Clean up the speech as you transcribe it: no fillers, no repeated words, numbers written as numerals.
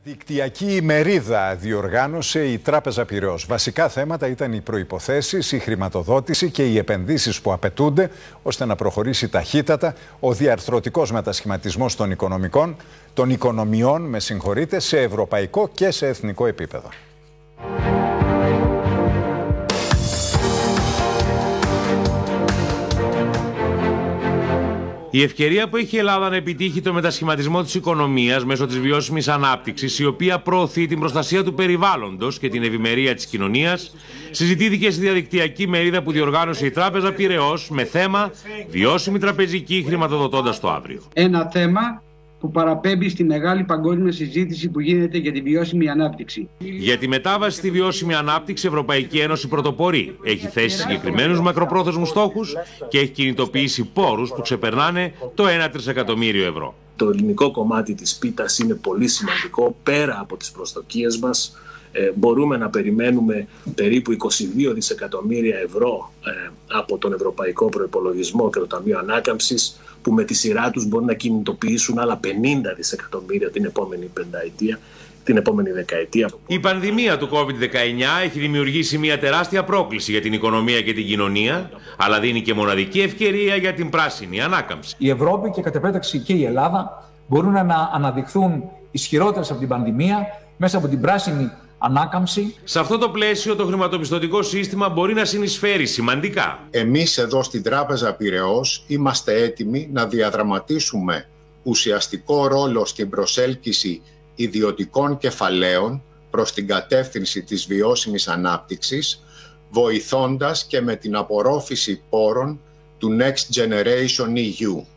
Δικτυακή ημερίδα διοργάνωσε η Τράπεζα Πειραιώς. Βασικά θέματα ήταν οι προϋποθέσεις, η χρηματοδότηση και οι επενδύσεις που απαιτούνται ώστε να προχωρήσει ταχύτατα ο διαρθρωτικός μετασχηματισμός των οικονομιών, σε ευρωπαϊκό και σε εθνικό επίπεδο. Η ευκαιρία που έχει η Ελλάδα να επιτύχει το μετασχηματισμό της οικονομίας μέσω της βιώσιμης ανάπτυξης, η οποία προωθεί την προστασία του περιβάλλοντος και την ευημερία της κοινωνίας, συζητήθηκε στη διαδικτυακή μερίδα που διοργάνωσε η Τράπεζα Πειραιώς με θέμα «Βιώσιμη τραπεζική χρηματοδοτώντας το αύριο». Ένα θέμα που παραπέμπει στη μεγάλη παγκόσμια συζήτηση που γίνεται για τη βιώσιμη ανάπτυξη. Για τη μετάβαση στη βιώσιμη ανάπτυξη, η Ευρωπαϊκή Ένωση πρωτοπορεί. Έχει θέσει συγκεκριμένους μακροπρόθεσμους στόχους και έχει κινητοποιήσει πόρους που ξεπερνάνε το 1 τρισεκατομμύριο ευρώ. Το ελληνικό κομμάτι της πίτας είναι πολύ σημαντικό, πέρα από τις προσδοκίες μας. Μπορούμε να περιμένουμε περίπου 22 δισεκατομμύρια ευρώ από τον Ευρωπαϊκό Προϋπολογισμό και το Ταμείο Ανάκαμψης, που με τη σειρά τους μπορούν να κινητοποιήσουν άλλα 50 δισεκατομμύρια την επόμενη δεκαετία. Η πανδημία του COVID-19 έχει δημιουργήσει μια τεράστια πρόκληση για την οικονομία και την κοινωνία, αλλά δίνει και μοναδική ευκαιρία για την πράσινη ανάκαμψη. Η Ευρώπη και κατ' επέκταση και η Ελλάδα μπορούν να αναδειχθούν ισχυρότερες από την πανδημία μέσα από την πράσινη ανάκαμψη. Σε αυτό το πλαίσιο το χρηματοπιστωτικό σύστημα μπορεί να συνεισφέρει σημαντικά. Εμείς εδώ στην Τράπεζα Πειραιώς είμαστε έτοιμοι να διαδραματίσουμε ουσιαστικό ρόλο στην προσέλκυση ιδιωτικών κεφαλαίων προς την κατεύθυνση της βιώσιμης ανάπτυξης, βοηθώντας και με την απορρόφηση πόρων του Next Generation EU.